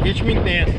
Ritmo intenso.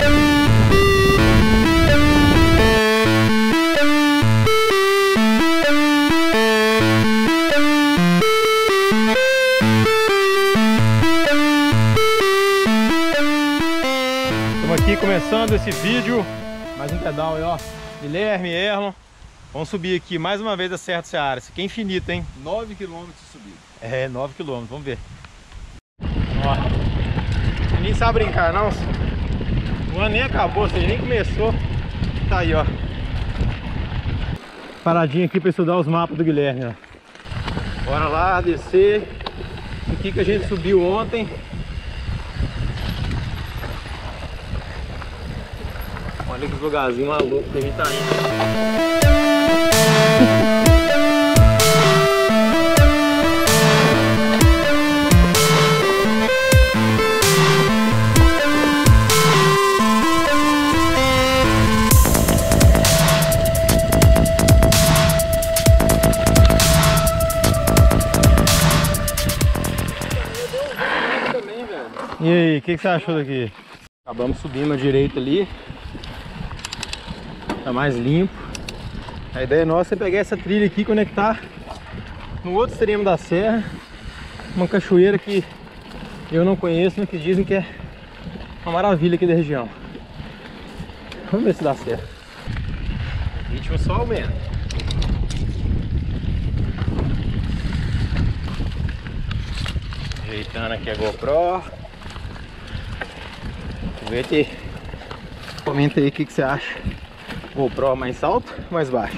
Estamos aqui começando esse vídeo. Mais um pedal aí, ó. Guilherme, Erlon. Vamos subir aqui mais uma vez a Serra do Ceará. Isso aqui é infinito, hein? 9 km de subida. É, 9 km, vamos ver. Ó, ninguém sabe brincar, não. O ano nem acabou, você nem começou. Tá aí, ó. Paradinha aqui para estudar os mapas do Guilherme, ó. Bora lá, descer. Isso aqui que a gente subiu ontem. Olha que lugarzinho maluco que a gente tá indo. E aí, o que você achou daqui? Acabamos subindo à direita ali. Tá mais limpo. A ideia nossa é pegar essa trilha aqui e conectar no outro extremo da serra. Uma cachoeira que eu não conheço, mas que dizem que é uma maravilha aqui da região. Vamos ver se dá certo. O ritmo só aumenta. Ajeitando aqui a GoPro. Aproveita. Comenta aí o que você acha. GoPro mais alto ou mais baixo?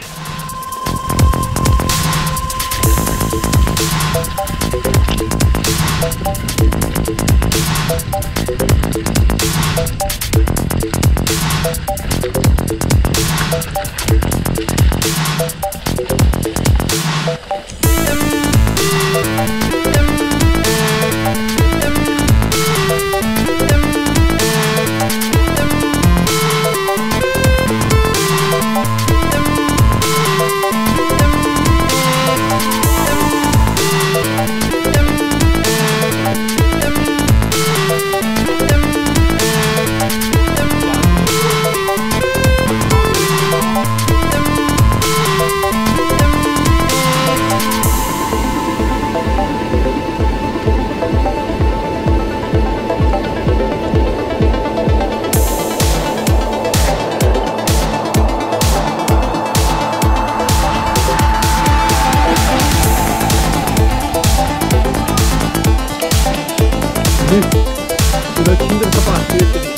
Buraquinho dessa capacete ali.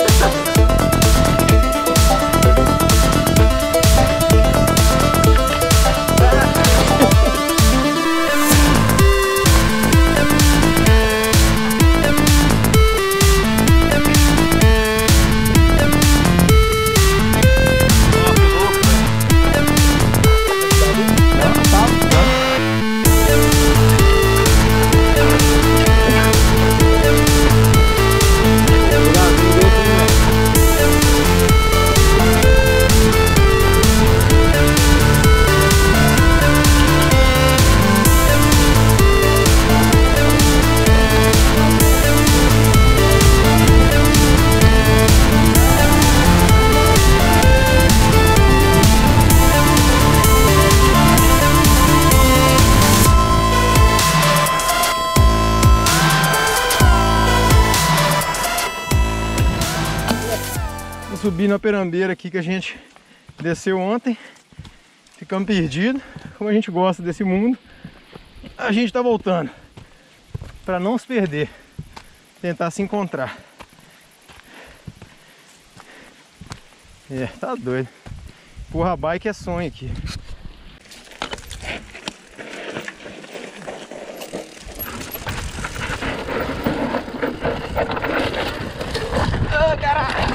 Subir na perambeira aqui que a gente desceu ontem. Ficamos perdidos. Como a gente gosta desse mundo, a gente tá voltando para não se perder, tentar se encontrar. Tá doido. Porra, a bike é sonho aqui. Ah, caralho!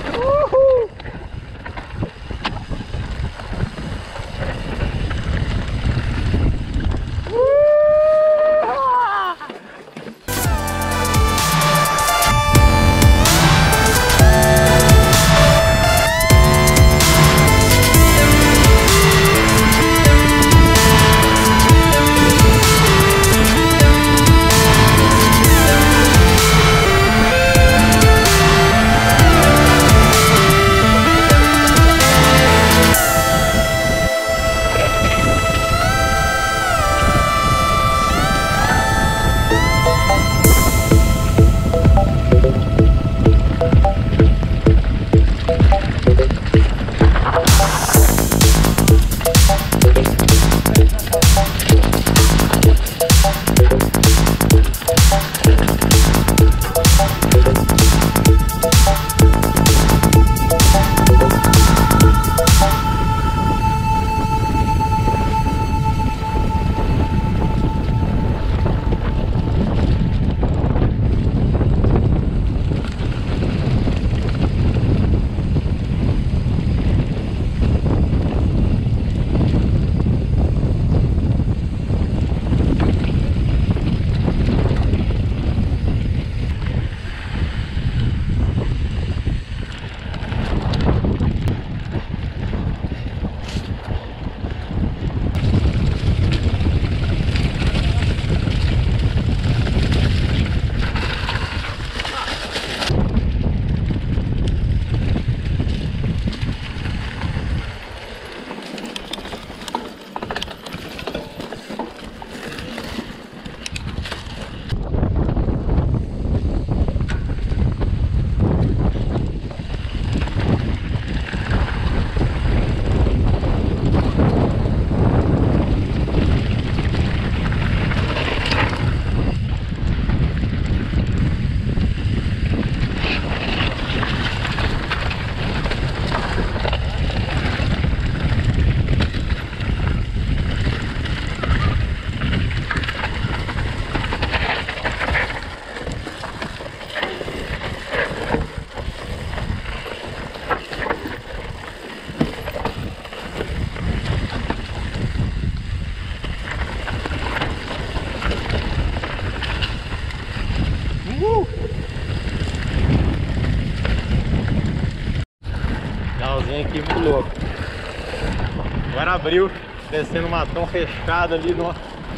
louco. Agora abriu, descendo uma matão fechada ali no...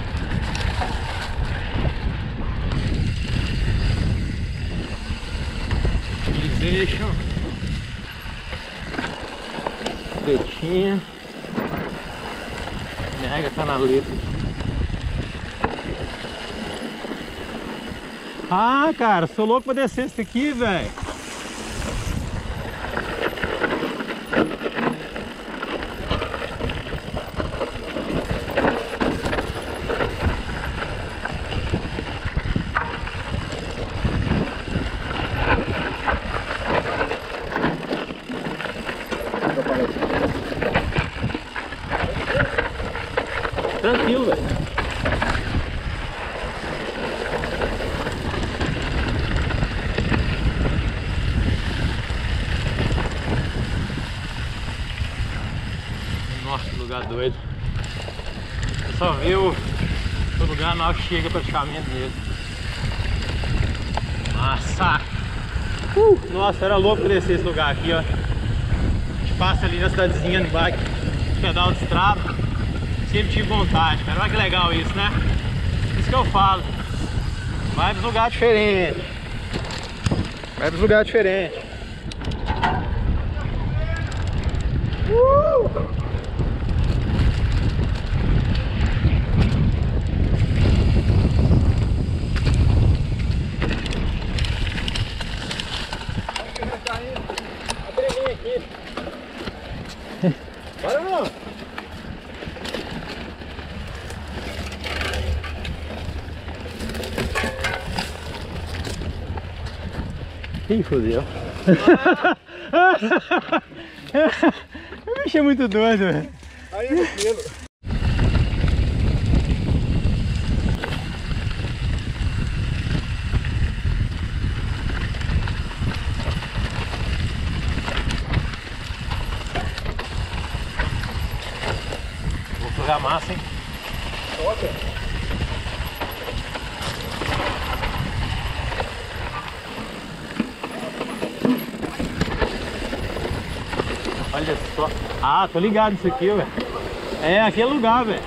Utilization. Pretinha. Mega canaleta. Ah, cara, sou louco pra descer esse aqui, velho. Tranquilo, velho. Nossa, que lugar doido. Você só vê o lugar na hora que chega praticamente mesmo. Nossa! Nossa, era louco descer esse lugar aqui, ó. A gente passa ali na cidadezinha no bike, pedal de estrada. Sempre tive vontade, cara. Olha que legal isso, né? Isso que eu falo. Vai pros lugares diferentes. Vai pros lugares diferentes. Bora não! Ih, fodeu. O bicho é muito doido, velho. Aí é tranquilo. Vou pegar massa, hein? Toca. Olha só. Ah, tô ligado nisso aqui, velho. É aquele lugar, velho.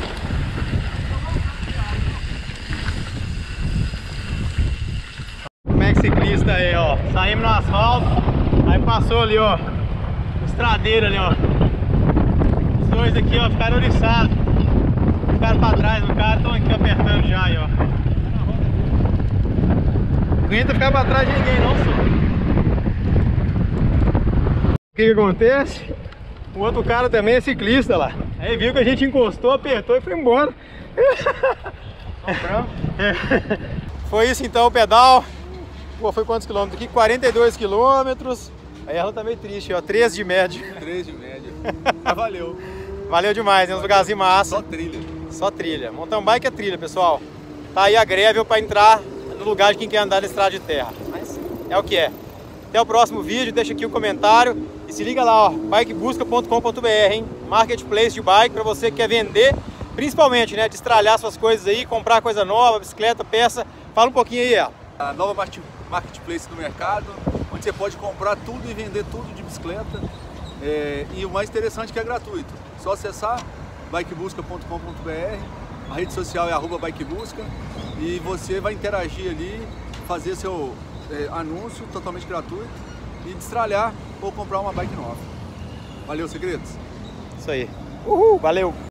Como é que ciclista aí, ó. Saímos no asfalto, aí passou ali, ó. Estradeiro ali, ó. Os dois aqui, ó, ficaram oriçados. Ficaram pra trás do cara, estão aqui apertando já aí, ó. Não aguenta ficar pra trás de ninguém não, senhor. O que acontece? O outro cara também é ciclista lá. Aí viu que a gente encostou, apertou e foi embora. Foi isso então o pedal. Pô, foi quantos quilômetros aqui? 42 quilômetros. Aí ela tá meio triste, ó. 13 de média. 13 de média. Mas valeu. Valeu demais, né? Uns lugarzinhos massa. Só trilha. Só trilha. Mountain bike é trilha, pessoal. Tá aí a greve pra entrar no lugar de quem quer andar na estrada de terra. Mas é o que é. Até o próximo vídeo, deixa aqui um comentário e se liga lá, ó, bikebusca.com.br, hein? Marketplace de bike para você que quer vender, principalmente, né, destralhar suas coisas aí, comprar coisa nova, bicicleta, peça. Fala um pouquinho aí, ó. A nova marketplace do mercado, onde você pode comprar tudo e vender tudo de bicicleta. E o mais interessante é que é gratuito. Só acessar bikebusca.com.br, a rede social é @bikebusca e você vai interagir ali, fazer seu anúncio totalmente gratuito e destralhar ou comprar uma bike nova. Valeu, segredos? Isso aí. Uhul, valeu!